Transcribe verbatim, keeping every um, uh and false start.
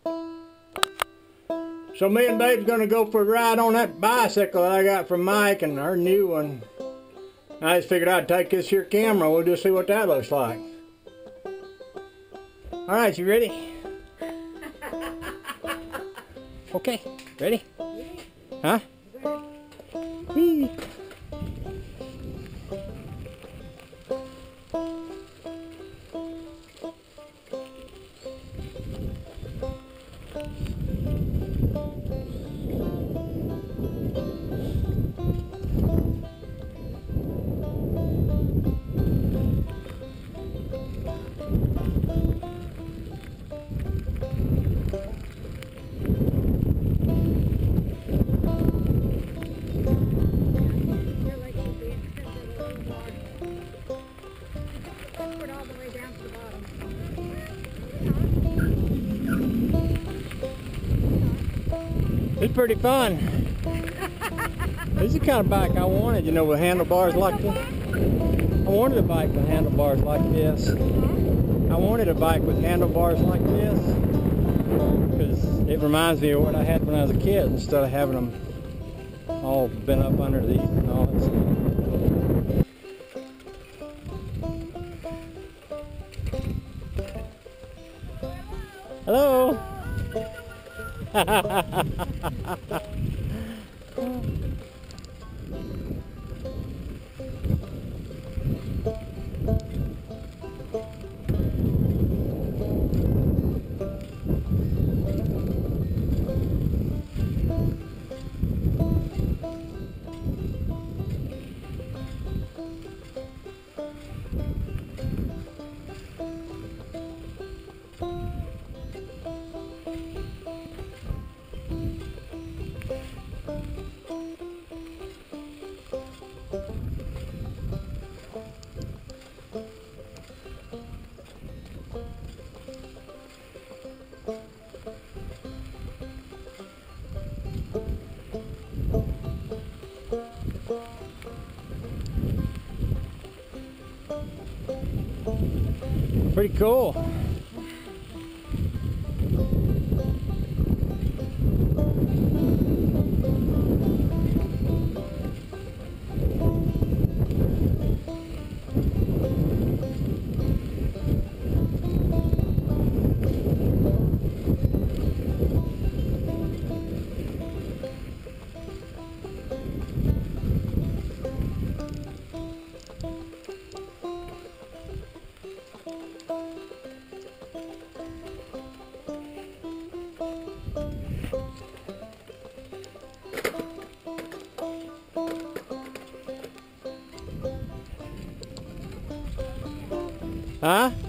So me and Babe's gonna go for a ride on that bicycle that I got from Mike and our new one. I just figured I'd take this here camera. We'll just see what that looks like. All right, you ready? Okay, ready? Huh? Whee! It's pretty fun. This is the kind of bike I wanted, you know, with handlebars like this. I wanted a bike with handlebars like this. I wanted a bike with handlebars like this because it reminds me of what I had when I was a kid instead of having them all bent up under these and all that stuff. Hello. Pretty cool. Huh?